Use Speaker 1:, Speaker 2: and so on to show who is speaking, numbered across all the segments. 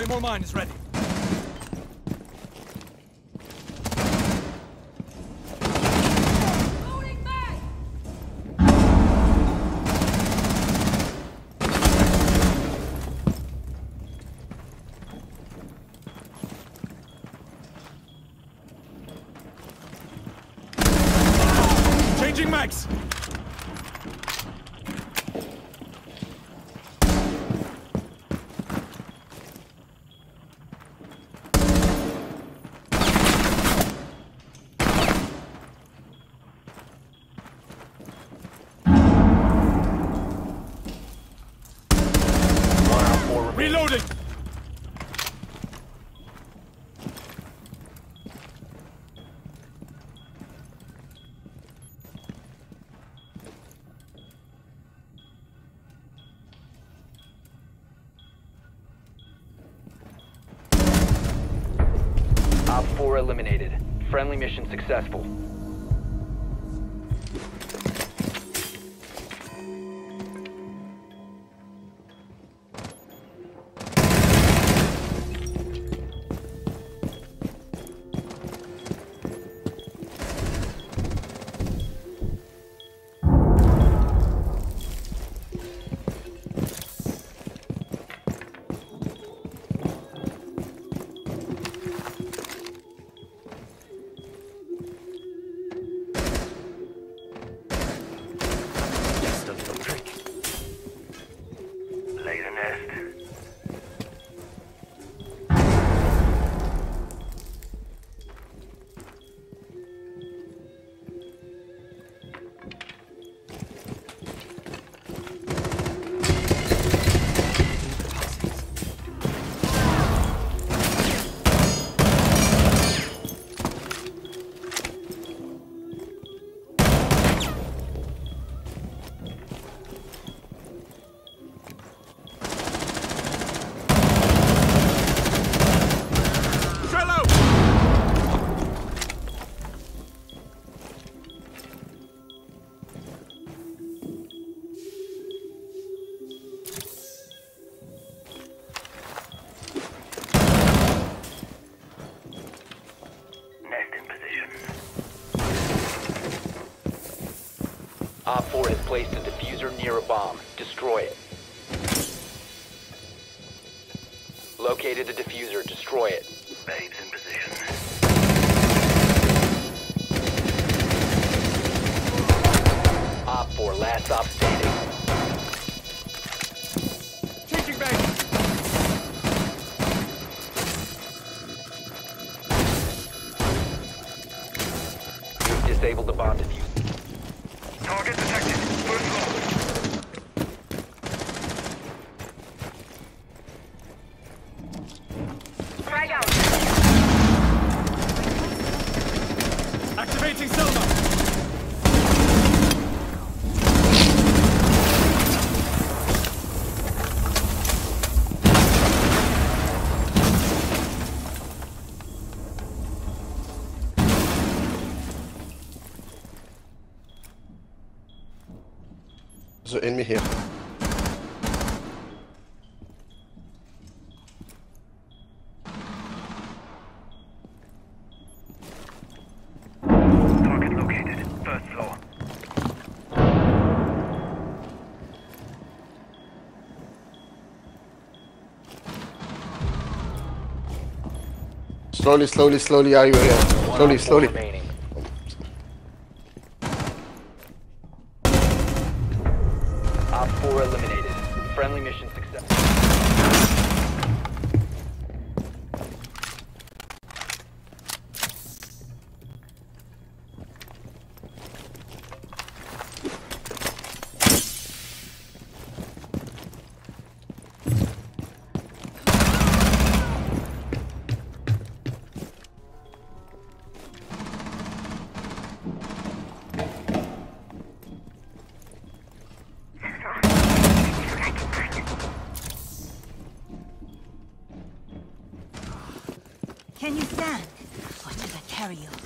Speaker 1: Claymore mine is ready. Changing mags! Reloading!
Speaker 2: Op 4 eliminated. Friendly mission successful. Op 4 has placed a diffuser near a bomb. Destroy it. Located the diffuser. Destroy it. Babes in position. Op 4, last op standing.
Speaker 1: Changing mags!
Speaker 2: You've disabled the bomb diffuser.
Speaker 3: Target detected. First floor.
Speaker 4: Frag out.
Speaker 1: Activating Selma!
Speaker 5: There's an enemy here.
Speaker 3: Target located. First floor.
Speaker 5: Slowly, are you here?
Speaker 2: One
Speaker 5: Slowly,
Speaker 2: Op 4
Speaker 5: slowly.
Speaker 2: remaining. Op 4 eliminated. Friendly mission success.
Speaker 4: Can you stand? Or should I carry you?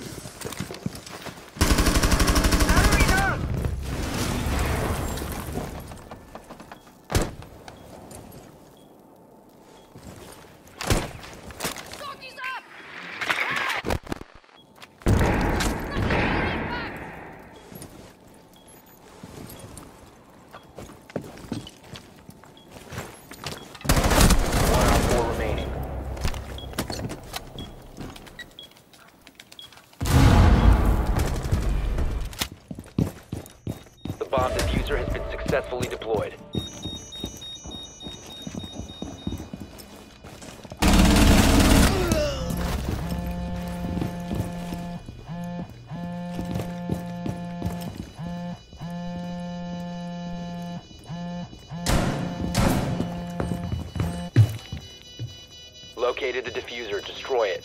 Speaker 2: located the diffuser. Destroy it.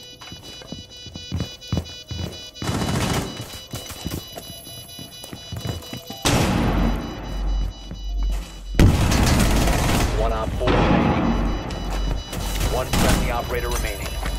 Speaker 2: One op 4 remaining. One friendly operator remaining.